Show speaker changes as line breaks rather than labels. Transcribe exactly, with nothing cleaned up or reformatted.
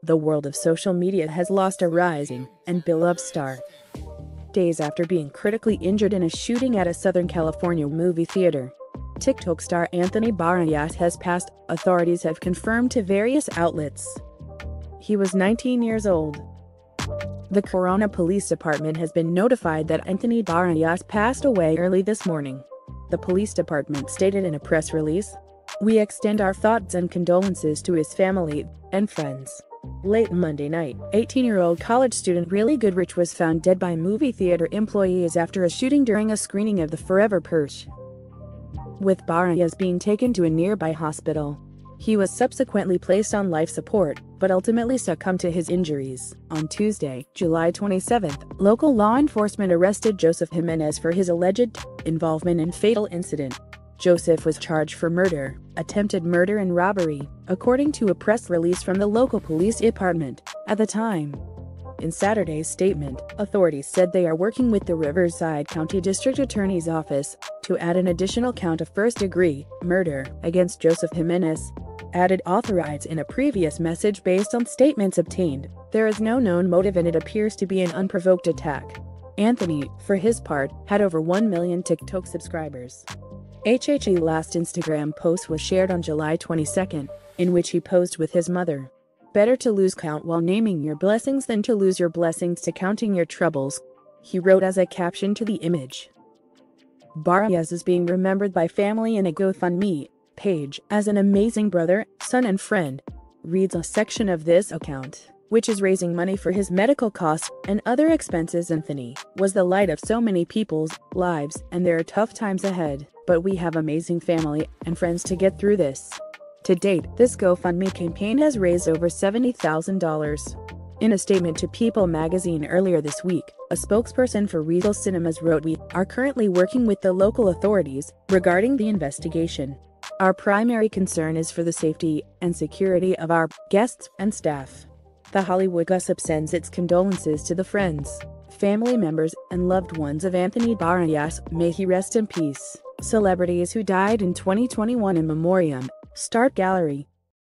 the world of social media has lost a rising and beloved star. Days after being critically injured in a shooting at a Southern California movie theater, TikTok star Anthony Barajas has passed, authorities have confirmed to various outlets. He was nineteen years old. The Corona Police Department has been notified that Anthony Barajas passed away early this morning. The police department stated in a press release, "We extend our thoughts and condolences to his family and friends." Late Monday night, eighteen-year-old college student Riley Goodrich was found dead by movie theater employees after a shooting during a screening of The Forever Purge, with Barajas being taken to a nearby hospital. He was subsequently placed on life support, but ultimately succumbed to his injuries. On Tuesday, July twenty-seventh, local law enforcement arrested Joseph Jimenez for his alleged involvement in fatal incident. Joseph was charged for murder, attempted murder and robbery, according to a press release from the local police department at the time. In Saturday's statement, authorities said they are working with the Riverside County District Attorney's Office to add an additional count of first-degree murder against Joseph Jimenez. Added authorities in a previous message based on statements obtained. There is no known motive and it appears to be an unprovoked attack. Anthony, for his part, had over one million TikTok subscribers. H H's last Instagram post was shared on July twenty-second, in which he posed with his mother. "Better to lose count while naming your blessings than to lose your blessings to counting your troubles," he wrote as a caption to the image. Barajas is being remembered by family in a GoFundMe page as an amazing brother, son and friend, reads a section of this account, which is raising money for his medical costs and other expenses. "Anthony was the light of so many people's lives, and there are tough times ahead, but we have amazing family and friends to get through this." To date, this GoFundMe campaign has raised over seventy thousand dollars. In a statement to People magazine earlier this week, a spokesperson for Regal Cinemas wrote, "We are currently working with the local authorities regarding the investigation. Our primary concern is for the safety and security of our guests and staff." The Hollywood Gossip sends its condolences to the friends, family members, and loved ones of Anthony Barajas. May he rest in peace. Celebrities who died in twenty twenty-one in memoriam. Start gallery.